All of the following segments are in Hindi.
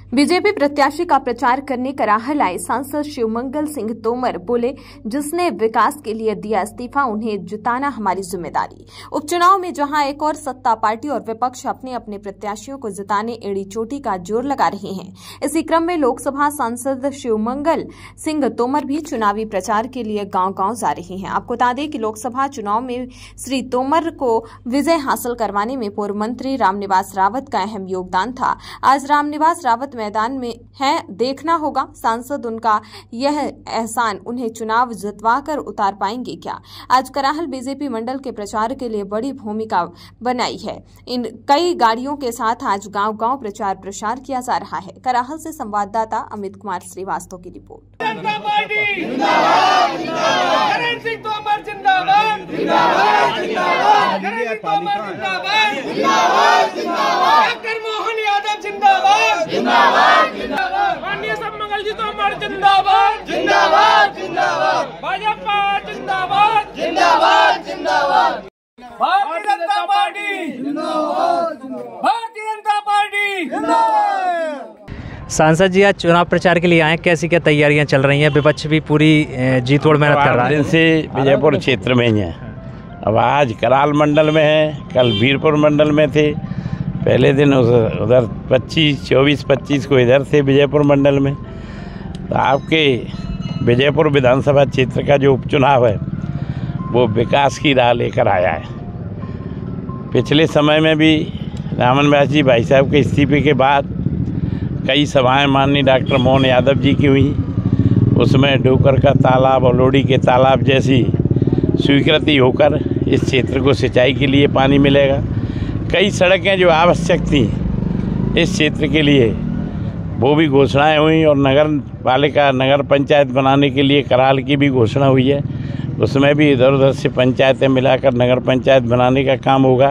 बीजेपी प्रत्याशी का प्रचार करने कराहल आए सांसद शिवमंगल सिंह तोमर बोले, जिसने विकास के लिए दिया इस्तीफा उन्हें जिताना हमारी जिम्मेदारी। उपचुनाव में जहां एक और सत्ता पार्टी और विपक्ष अपने अपने प्रत्याशियों को जिताने एड़ी चोटी का जोर लगा रहे हैं, इसी क्रम में लोकसभा सांसद शिवमंगल सिंह तोमर भी चुनावी प्रचार के लिए गांव-गांव जा रहे हैं। आपको बता दें कि लोकसभा चुनाव में श्री तोमर को विजय हासिल करवाने में पूर्व मंत्री रामनिवास रावत का अहम योगदान था। आज रामनिवास रावत मैदान में है, देखना होगा सांसद उनका यह एहसान उन्हें चुनाव जितवाकर उतार पाएंगे क्या। आज कराहल बीजेपी मंडल के प्रचार के लिए बड़ी भूमिका बनाई है। इन कई गाड़ियों के साथ आज गांव-गांव प्रचार प्रसार किया जा रहा है। कराहल से संवाददाता अमित कुमार श्रीवास्तव की रिपोर्ट। माननीय शिवमंगल जी तोमर जिंदाबाद जिंदाबाद जिंदाबाद, भाजपा जिंदाबाद जिंदाबाद जिंदाबाद, भारतीय जनता पार्टी जिंदाबाद, भारतीय जनता पार्टी जिंदाबाद। सांसद जी आज चुनाव प्रचार के लिए आए, कैसी क्या तैयारियां चल रही हैं? विपक्ष भी पूरी जी तोड़ मेहनत कर रहा है। दिन से विजयपुर क्षेत्र में ही है। अब आज कराल मंडल में है, कल वीरपुर मंडल में थे, पहले दिन उधर 24-25 को इधर थे विजयपुर मंडल में। तो आपके विजयपुर विधानसभा क्षेत्र का जो उपचुनाव है वो विकास की राह लेकर आया है। पिछले समय में भी रामनिवास जी भाई साहब के इस्तीफे के बाद कई सभाएं माननीय डॉक्टर मोहन यादव जी की हुई, उसमें डोकर का तालाब और लोडी के तालाब जैसी स्वीकृति होकर इस क्षेत्र को सिंचाई के लिए पानी मिलेगा। कई सड़कें जो आवश्यक थी इस क्षेत्र के लिए वो भी घोषणाएं हुई और नगर पालिका नगर पंचायत बनाने के लिए कराल की भी घोषणा हुई है। उसमें भी इधर उधर से पंचायतें मिलाकर नगर पंचायत बनाने का काम होगा।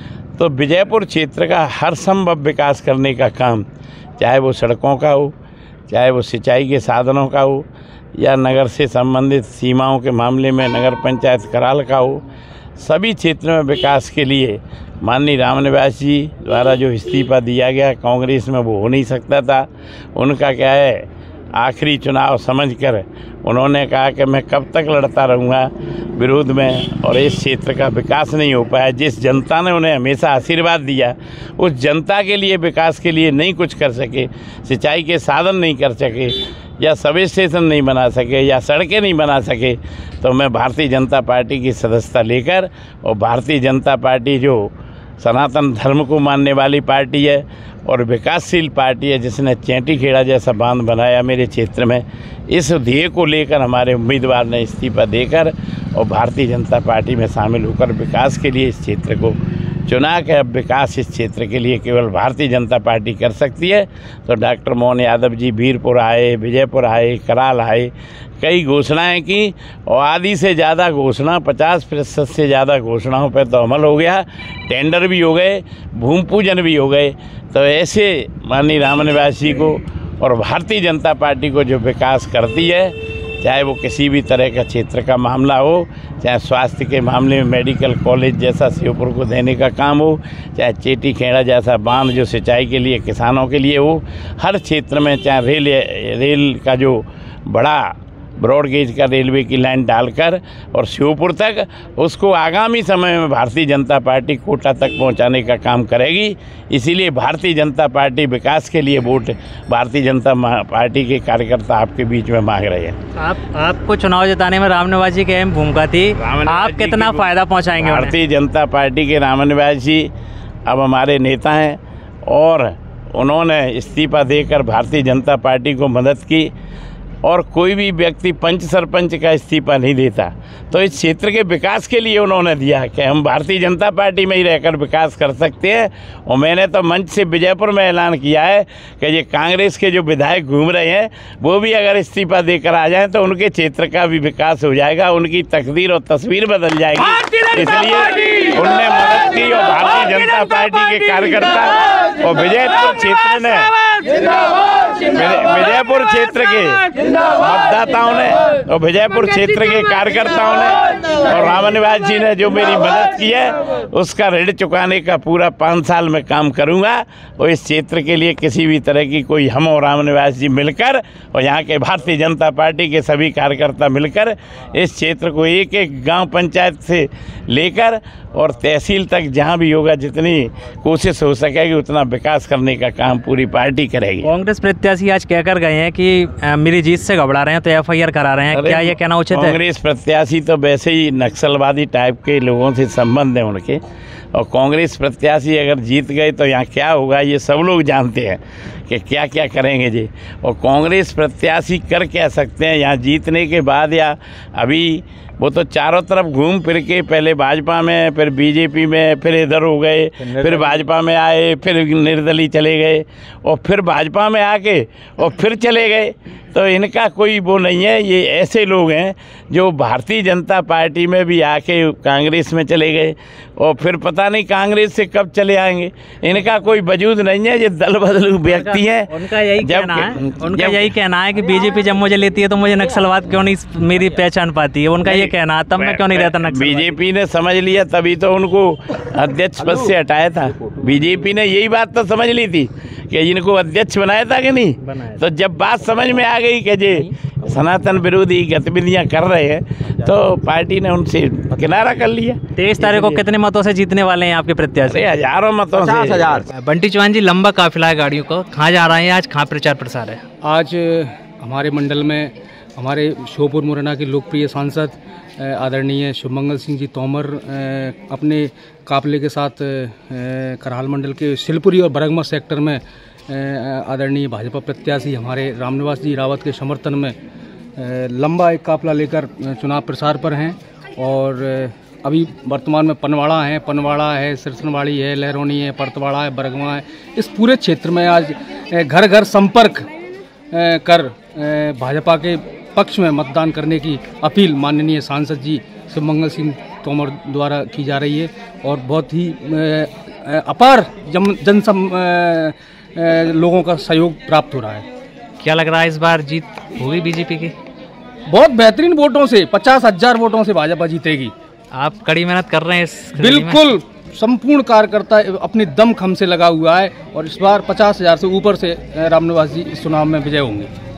तो विजयपुर क्षेत्र का हर संभव विकास करने का काम, चाहे वो सड़कों का हो, चाहे वो सिंचाई के साधनों का हो, या नगर से संबंधित सीमाओं के मामले में नगर पंचायत कराल का हो, सभी क्षेत्र में विकास के लिए माननीय रामनिवास जी द्वारा जो इस्तीफा दिया गया कांग्रेस में वो हो नहीं सकता था। उनका क्या है, आखिरी चुनाव समझकर उन्होंने कहा कि मैं कब तक लड़ता रहूँगा विरोध में, और इस क्षेत्र का विकास नहीं हो पाया। जिस जनता ने उन्हें हमेशा आशीर्वाद दिया उस जनता के लिए विकास के लिए नहीं कुछ कर सके, सिंचाई के साधन नहीं कर सके, या सब स्टेशन नहीं बना सके, या सड़कें नहीं बना सके, तो मैं भारतीय जनता पार्टी की सदस्यता लेकर, और भारतीय जनता पार्टी जो सनातन धर्म को मानने वाली पार्टी है और विकासशील पार्टी है, जिसने चैंटी खेड़ा जैसा बांध बनाया मेरे क्षेत्र में, इस ध्येय को लेकर हमारे उम्मीदवार ने इस्तीफा देकर और भारतीय जनता पार्टी में शामिल होकर विकास के लिए इस क्षेत्र को चुना कि अब विकास इस क्षेत्र के लिए केवल भारतीय जनता पार्टी कर सकती है। तो डॉक्टर मोहन यादव जी वीरपुर आए, विजयपुर आए, कराल आए, कई घोषणाएं की, और आधी से ज़्यादा घोषणा 50% से ज़्यादा घोषणाओं पर तो अमल हो गया, टेंडर भी हो गए, भूमि पूजन भी हो गए। तो ऐसे माननीय रामनिवास जी को और भारतीय जनता पार्टी को जो विकास करती है, चाहे वो किसी भी तरह का क्षेत्र का मामला हो, चाहे स्वास्थ्य के मामले में मेडिकल कॉलेज जैसा श्योपुर को देने का काम हो, चाहे चेटी खेड़ा जैसा बांध जो सिंचाई के लिए किसानों के लिए हो, हर क्षेत्र में, चाहे रेल का जो बड़ा ब्रॉड गेज का रेलवे की लाइन डालकर और श्योपुर तक, उसको आगामी समय में भारतीय जनता पार्टी कोटा तक पहुंचाने का काम करेगी। इसीलिए भारतीय जनता पार्टी विकास के लिए वोट भारतीय जनता पार्टी के कार्यकर्ता आपके बीच में मांग रहे हैं। आपको चुनाव जिताने में रामनिवास जी की अहम भूमिका थी, आप कितना फ़ायदा पहुँचाएंगे? भारतीय जनता पार्टी के रामनिवास जी अब हमारे नेता हैं और उन्होंने इस्तीफा देकर भारतीय जनता पार्टी को मदद की, और कोई भी व्यक्ति पंच सरपंच का इस्तीफा नहीं देता। तो इस क्षेत्र के विकास के लिए उन्होंने दिया कि हम भारतीय जनता पार्टी में ही रहकर विकास कर सकते हैं। और मैंने तो मंच से विजयपुर में ऐलान किया है कि ये कांग्रेस के जो विधायक घूम रहे हैं वो भी अगर इस्तीफा देकर आ जाएं तो उनके क्षेत्र का भी विकास हो जाएगा, उनकी तकदीर और तस्वीर बदल जाएगी। इसलिए उनने मदद की और भारतीय जनता पार्टी के कार्यकर्ता और विजयपुर क्षेत्र ने विजयपुर क्षेत्र के मतदाताओं ने और विजयपुर क्षेत्र के कार्यकर्ताओं ने और रामनिवास जी ने जो मेरी मदद की है उसका ऋण चुकाने का पूरा 5 साल में काम करूंगा। और इस क्षेत्र के लिए किसी भी तरह की कोई हम और रामनिवास जी मिलकर और यहाँ के भारतीय जनता पार्टी के सभी कार्यकर्ता मिलकर इस क्षेत्र को एक एक गांव पंचायत से लेकर और तहसील तक जहां भी होगा जितनी कोशिश हो सकेगी उतना विकास करने का काम पूरी पार्टी करेगी। कांग्रेस प्रत्याशी आज कहकर गए हैं कि मेरी जीत से घबरा रहे हैं तो एफआईआर करा रहे हैं, क्या ये कहना उचित है? कांग्रेस प्रत्याशी तो वैसे ही नक्सलवादी टाइप के लोगों से संबंध है उनके, और कांग्रेस प्रत्याशी अगर जीत गए तो यहाँ क्या होगा ये सब लोग जानते हैं कि क्या क्या करेंगे जी। और कांग्रेस प्रत्याशी कर क्या सकते हैं यहाँ जीतने के बाद, या अभी वो तो चारों तरफ घूम फिर के पहले भाजपा में, फिर बीजेपी में, फिर इधर हो गए, फिर भाजपा में आए, फिर निर्दलीय चले गए और फिर भाजपा में आके और फिर चले गए। तो इनका कोई वो नहीं है। ये ऐसे लोग हैं जो भारतीय जनता पार्टी में भी आके कांग्रेस में चले गए और फिर पता नहीं कांग्रेस से कब चले आएंगे। इनका कोई वजूद नहीं है, ये दल बदलू व्यक्ति हैं। उनका यही कहना है कि बीजेपी जब मुझे लेती है तो मुझे नक्सलवाद क्यों नहीं मेरी पहचान पाती है। उनका ये कहना है तब मैं क्यों नहीं रहता नक्सलवाद। बीजेपी ने समझ लिया तभी तो उनको अध्यक्ष पद से हटाया था। बीजेपी ने यही बात तो समझ ली थी कि इनको अध्यक्ष बनाया था कि नहीं। तो जब बात समझ में आ गई कि जी सनातन विरोधी गतिविधियां कर रहे हैं तो पार्टी ने उनसे किनारा कर लिया। 23 तारीख को कितने मतों से जीतने वाले हैं आपके प्रत्याशी? हजारों मतों से। 50,000। बंटी चौहान जी, लंबा काफिला है गाड़ियों का, कहाँ जा रहे हैं आज, कहाँ प्रचार प्रसार है? आज हमारे मंडल में हमारे श्योपुर मुरैना के लोकप्रिय सांसद आदरणीय शुभमंगल सिंह जी तोमर अपने काफिले के साथ करहाल मंडल के शिलपुरी और बरगमा सेक्टर में आदरणीय भाजपा प्रत्याशी हमारे रामनिवास जी रावत के समर्थन में लंबा एक काफिला लेकर चुनाव प्रसार पर हैं। और अभी वर्तमान में पनवाड़ा है, सिरसनवाड़ी है, लहरोनी है, परतवाड़ा है, बरगमा है। इस पूरे क्षेत्र में आज घर घर संपर्क कर भाजपा के पक्ष में मतदान करने की अपील माननीय सांसद जी शुभमंगल सिंह तोमर द्वारा की जा रही है और बहुत ही अपार लोगों का सहयोग प्राप्त हो रहा है। क्या लग रहा है इस बार जीत होगी बीजेपी की? बहुत बेहतरीन वोटों से, 50,000 वोटों से भाजपा जीतेगी। आप कड़ी मेहनत कर रहे हैं इस? बिल्कुल, संपूर्ण कार्यकर्ता अपनी दम खम से लगा हुआ है और इस बार 50,000 से ऊपर से रामनिवास जी इस चुनाव में विजय होंगे।